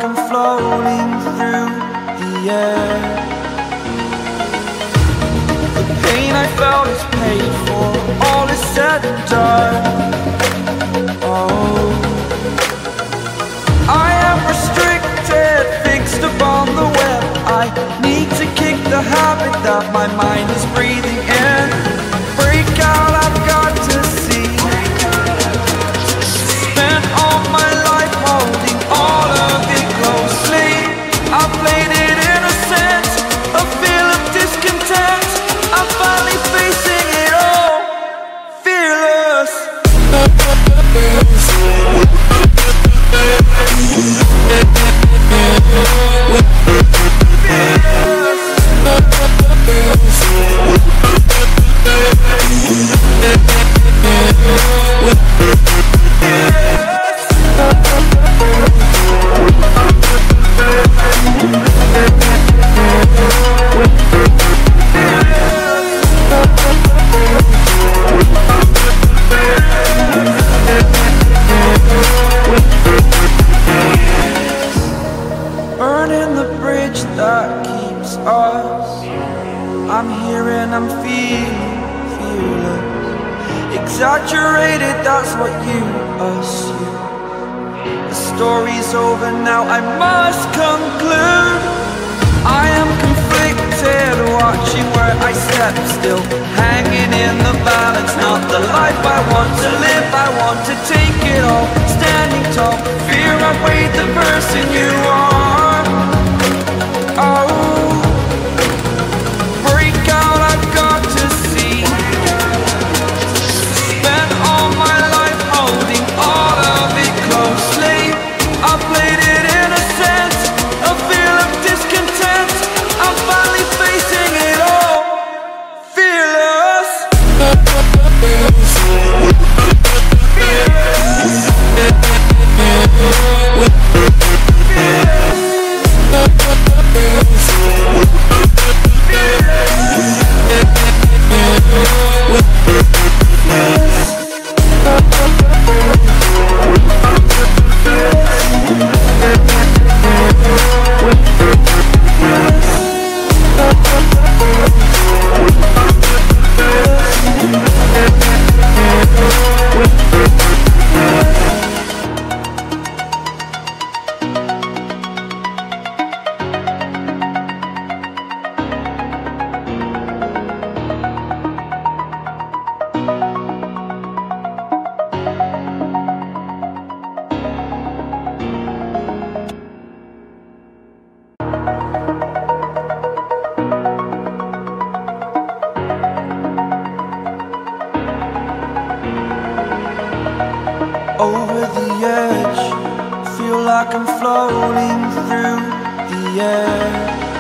I'm floating through the air. The pain I felt is paid for, all is said and done. Oh, I am restricted, fixed upon the web. I need to kick the habit that my mind is breathing in. Break out, I've got to see. Spent all my life holding all of it closely. I played it innocent, a feel of discontent. I'm finally facing it all, fearless. Burning the bridge that keeps us. I'm here and I'm feeling fearless. Exaggerated, that's what you assume. The story's over now, I must conclude. I am conflicted, watching where I step still, hanging in the balance. Not the life I want to live, I want to take it all. Standing tall, fear outweighed the person you are. Oh, break out, I've got to see. Spent all my life holding all of it closely. I played it innocent, a feel of discontent. I'm finally facing it all, fearless. Over the edge, feel like I'm floating through the air.